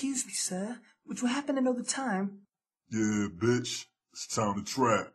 Excuse me, sir, but you happen to know the time? Yeah, bitch. It's time to trap.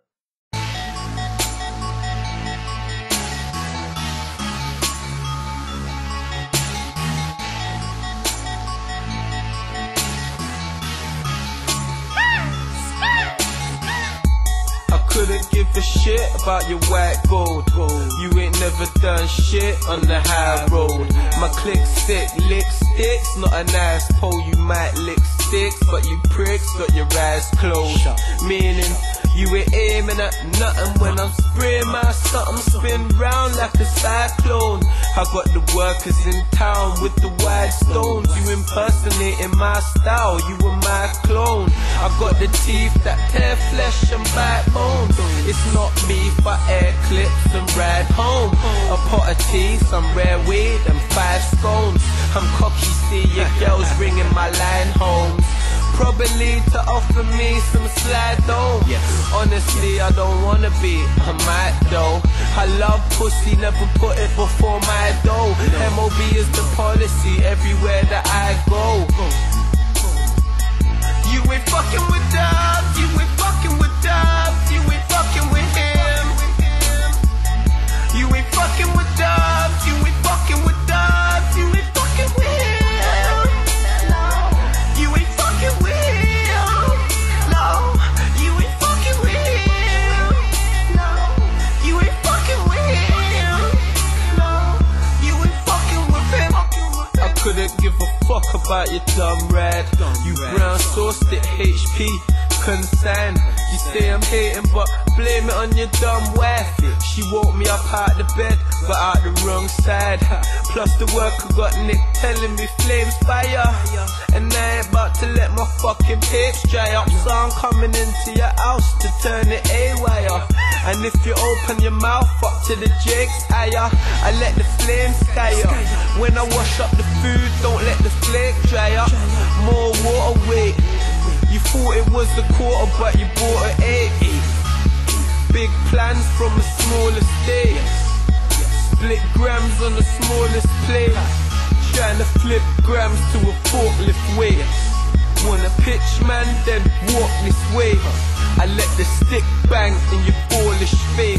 Couldn't give a shit about your white gold. You ain't never done shit on the high road. My click sick, lick sticks, not a nice pole. You might lick sticks, but you pricks got your eyes closed. Meaning you ain't aiming at nothing when I'm spraying my something spin round like a cyclone. I got the workers in town with the wide stones. You impersonating my style, you were my clone. I got the teeth that tear flesh and bite bones. It's not me for air clips and ride home. A pot of tea, some rare weed and 5 scones. I'm cocky, see your girls ringing my line home. Probably to offer me some slide though. Honestly, I don't wanna be, I might though. I love pussy, never put it before my dough. MOB is the policy everywhere that I go. You ain't fucking with Dubs, you ain't fucking with Dubs, you ain't fucking with him. You ain't fucking with Dubs, you ain't fucking with Dubs, you ain't fucking with him. You ain't fucking with him. No, you ain't fucking with him. No, you ain't fucking with him. No, you ain't fucking with him. I couldn't give a fuck about your dumb rad. You brown sauced it, HP consign. You say I'm hating, but blame it on your dumb wife. She woke me up out the bed, but out the wrong side. Plus the worker got Nick telling me flames fire, and I ain't about to let my fucking papes dry up. So I'm coming into your house to turn it A-wire. And if you open your mouth up to the Jake's higher, I let the flames sky up. When I wash up the food, don't let the flake dry up. More water weight. You thought it was a quarter, but you bought an 80. Big plans from a small estate. Split grams on the smallest plate. Trying to flip grams to a forklift weight. Wanna pitch man, then walk this way. I let the stick bang in your foolish face.